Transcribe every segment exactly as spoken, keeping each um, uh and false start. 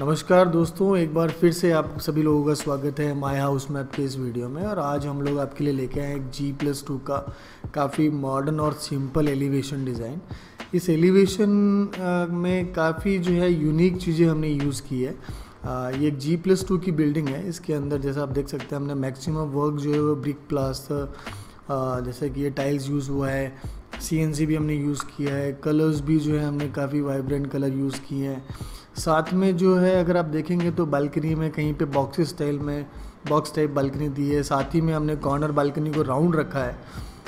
नमस्कार दोस्तों, एक बार फिर से आप सभी लोगों का स्वागत है माय हाउस मैप के इस वीडियो में। और आज हम लोग आपके लिए लेके आए हैं एक जी प्लस टू का काफ़ी मॉडर्न और सिंपल एलिवेशन डिज़ाइन। इस एलिवेशन में काफ़ी जो है यूनिक चीज़ें हमने यूज़ की है। आ, ये एक जी प्लस टू की बिल्डिंग है। इसके अंदर जैसा आप देख सकते हैं हमने मैक्सिमम वर्क जो है वो ब्रिक प्लास्टर, जैसे कि ये टाइल्स यूज़ हुआ है, सीएनसी भी हमने यूज़ किया है, कलर्स भी जो है हमने काफ़ी वाइब्रेंट कलर यूज़ किए हैं। साथ में जो है अगर आप देखेंगे तो बालकनी में कहीं पे बॉक्स स्टाइल में बॉक्स टाइप बालकनी दी है। साथ ही में हमने कॉर्नर बालकनी को राउंड रखा है।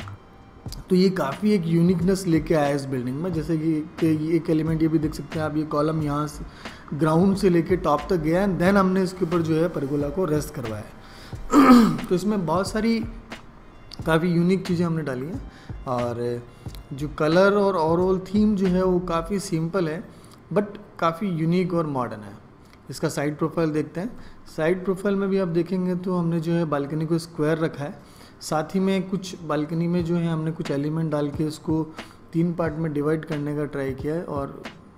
तो ये काफ़ी एक यूनिकनेस लेके आया है इस बिल्डिंग में। जैसे कि एक एलिमेंट ये भी देख सकते हैं आप, ये कॉलम यहाँ से ग्राउंड से लेके टॉप तक गया है, देन हमने इसके ऊपर जो है परगोला को रेस्ट करवाया है। तो इसमें बहुत सारी काफ़ी यूनिक चीज़ें हमने डाली हैं। और जो कलर और ओवरऑल थीम जो है वो काफ़ी सिंपल है बट काफ़ी यूनिक और मॉडर्न है। इसका साइड प्रोफाइल देखते हैं। साइड प्रोफाइल में भी आप देखेंगे तो हमने जो है बालकनी को स्क्वायर रखा है। साथ ही में कुछ बालकनी में जो है हमने कुछ एलिमेंट डाल के इसको तीन पार्ट में डिवाइड करने का ट्राई किया है। और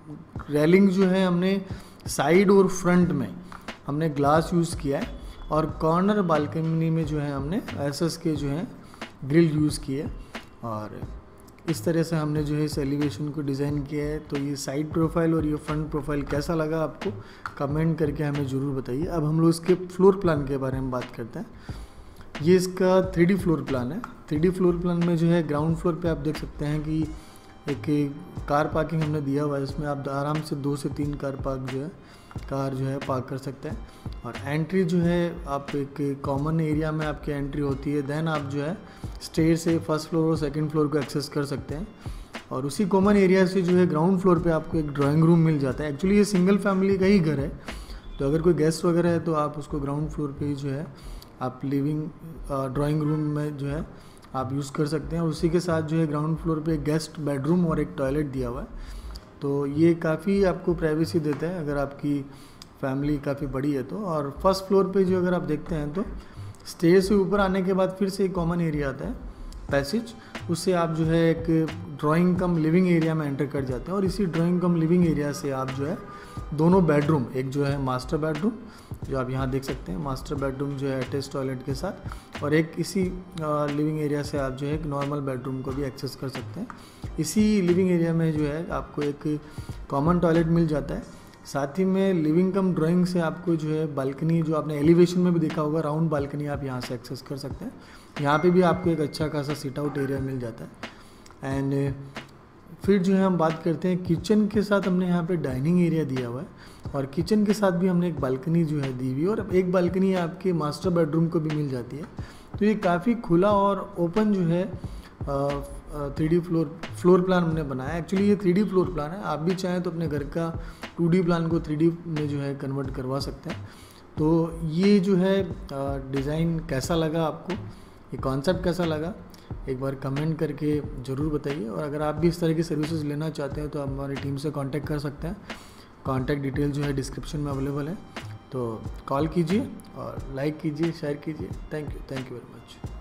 रेलिंग जो है हमने साइड और फ्रंट में हमने ग्लास यूज़ किया है। और कॉर्नर बालकनी में जो है हमने एसएस के जो है ग्रिल यूज़ किए। और इस तरह से हमने जो है इस एलिवेशन को डिज़ाइन किया है। तो ये साइड प्रोफाइल और ये फ्रंट प्रोफाइल कैसा लगा आपको कमेंट करके हमें ज़रूर बताइए। अब हम लोग इसके फ्लोर प्लान के बारे में बात करते हैं। ये इसका थ्री डी फ्लोर प्लान है। थ्री डी फ्लोर प्लान में जो है ग्राउंड फ्लोर पे आप देख सकते हैं कि एक कार पार्किंग हमने दिया हुआ है। इसमें आप आराम से दो से तीन कार पार्क जो है कार जो है पार्क कर सकते हैं। और एंट्री जो है आप एक कॉमन एरिया में आपकी एंट्री होती है, देन आप जो है स्टेयर से फर्स्ट फ्लोर और सेकंड फ्लोर को एक्सेस कर सकते हैं। और उसी कॉमन एरिया से जो है ग्राउंड फ्लोर पे आपको एक ड्राइंग रूम मिल जाता है। एक्चुअली ये सिंगल फैमिली का ही घर है, तो अगर कोई गेस्ट वगैरह है तो आप उसको ग्राउंड फ्लोर पे ही जो है आप लिविंग ड्राइंग रूम में जो है आप यूज़ कर सकते हैं। और उसी के साथ जो है ग्राउंड फ्लोर पे गेस्ट बेडरूम और एक टॉयलेट दिया हुआ है। तो ये काफ़ी आपको प्राइवेसी देता है अगर आपकी फैमिली काफ़ी बड़ी है तो। और फर्स्ट फ्लोर पे जो अगर आप देखते हैं तो स्टेयर से ऊपर आने के बाद फिर से एक कॉमन एरिया आता है पैसेज, उससे आप जो है एक ड्राइंग कम लिविंग एरिया में एंटर कर जाते हैं। और इसी ड्राइंग कम लिविंग एरिया से आप जो है दोनों बेडरूम, एक जो है मास्टर बेडरूम जो आप यहाँ देख सकते हैं, मास्टर बेडरूम जो है अटैच टॉयलेट के साथ, और एक इसी लिविंग एरिया से आप जो है एक नॉर्मल बेडरूम को भी एक्सेस कर सकते हैं। इसी लिविंग एरिया में जो है आपको एक कॉमन टॉयलेट मिल जाता है। साथ ही में लिविंग कम ड्राइंग से आपको जो है बालकनी, जो आपने एलिवेशन में भी देखा होगा, राउंड बालकनी आप यहाँ से एक्सेस कर सकते हैं। यहाँ पे भी आपको एक अच्छा खासा सिट आउट एरिया मिल जाता है। एंड फिर जो है हम बात करते हैं किचन के साथ, हमने यहाँ पे डाइनिंग एरिया दिया हुआ है। और किचन के साथ भी हमने एक बालकनी जो है दी हुई है। और एक बालकनी आपके मास्टर बेडरूम को भी मिल जाती है। तो ये काफ़ी खुला और ओपन जो है three D floor floor plan हमने बनाया। एक्चुअली ये थ्री डी फ्लोर प्लान है। आप भी चाहें तो अपने घर का टू डी प्लान को थ्री डी में जो है कन्वर्ट करवा सकते हैं। तो ये जो है डिज़ाइन कैसा लगा आपको, ये कॉन्सेप्ट कैसा लगा, एक बार कमेंट करके ज़रूर बताइए। और अगर आप भी इस तरह की सर्विसेज लेना चाहते हैं तो आप हमारी टीम से कांटेक्ट कर सकते हैं। कांटेक्ट डिटेल जो है डिस्क्रिप्शन में अवेलेबल है, तो कॉल कीजिए और लाइक कीजिए, शेयर कीजिए। Thank you thank you very much.